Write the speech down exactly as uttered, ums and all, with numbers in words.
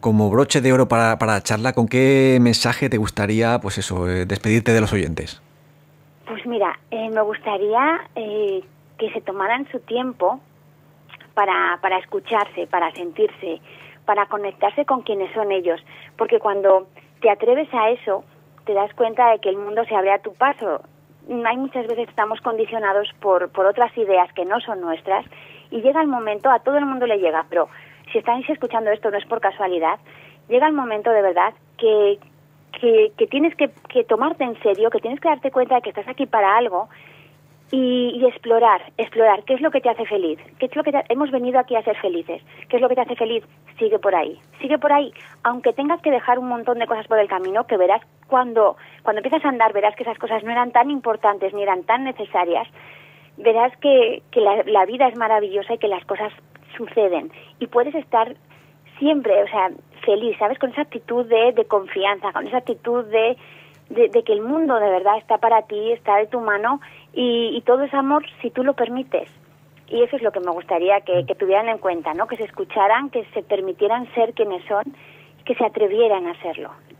como broche de oro para, para la charla, ¿con qué mensaje te gustaría, pues eso, eh, despedirte de los oyentes? Pues mira, eh, me gustaría eh, que se tomaran su tiempo para, para escucharse, para sentirse, para conectarse con quienes son ellos, porque cuando te atreves a eso, te das cuenta de que el mundo se abre a tu paso. Hay muchas veces estamos condicionados por, por otras ideas que no son nuestras, y llega el momento, a todo el mundo le llega, pero si estáis escuchando esto no es por casualidad, llega el momento de verdad que, que, que tienes que, que tomarte en serio, que tienes que darte cuenta de que estás aquí para algo, y, y explorar, explorar qué es lo que te hace feliz, qué es lo que te, hemos venido aquí a ser felices, qué es lo que te hace feliz, sigue por ahí, sigue por ahí, aunque tengas que dejar un montón de cosas por el camino, que verás cuando, cuando empiezas a andar, verás que esas cosas no eran tan importantes ni eran tan necesarias, verás que, que la, la vida es maravillosa y que las cosas suceden, y puedes estar siempre, o sea, feliz, ¿sabes? Con esa actitud de, de confianza, con esa actitud de, de, de que el mundo de verdad está para ti, está de tu mano, y, y todo es amor si tú lo permites. Y eso es lo que me gustaría que, que tuvieran en cuenta, ¿no? Que se escucharan, que se permitieran ser quienes son, que se atrevieran a serlo.